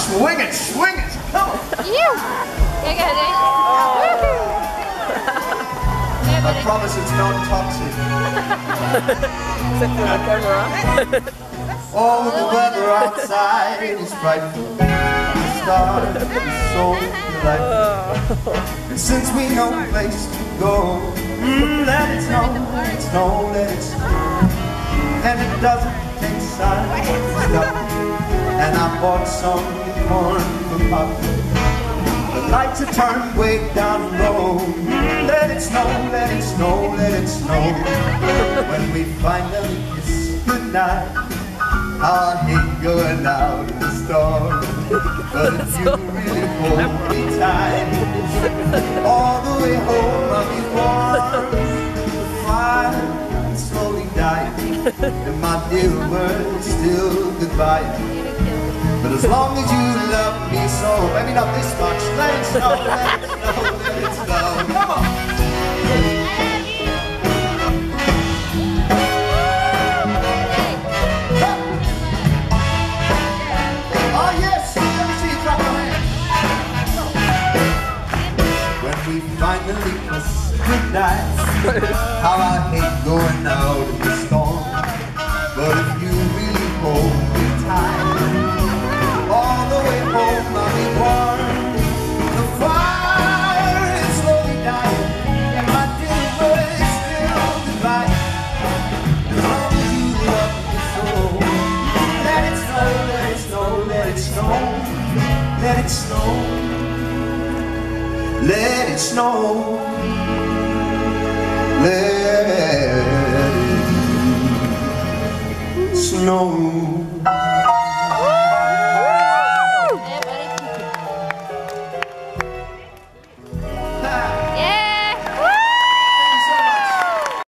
Swing it, swing it. Come on. You. Yeah, go, Dave. I promise it's non-toxic. Except for the camera. Oh, the weather outside is frightful. The stars are so delightful. And since we know a place to go, let it snow, let it snow, let it snow. And it doesn't take size stuff. And I bought some corn for Pop. The lights are turned way down low. Let it snow, let it snow, let it snow. When we finally kiss goodnight, I hate going out in the storm. But if you really hold me tight, all the way home I'll be warm. The fire is slowly dying, and my dear word is still goodbye. But as long as you love me so, maybe not this much, let it snow, let it snow, let it snow. Come on! Oh yes, let me see you clap your hands. When we finally kiss goodnight, how I hate going out in the storm. But if you really hold me tight, all the way home I'll be warm. The fire is slowly dying, and my dear word is still goodbye. As long as you love me so, let it snow, let it snow, let it snow, let it snow, let it snow, let it snow.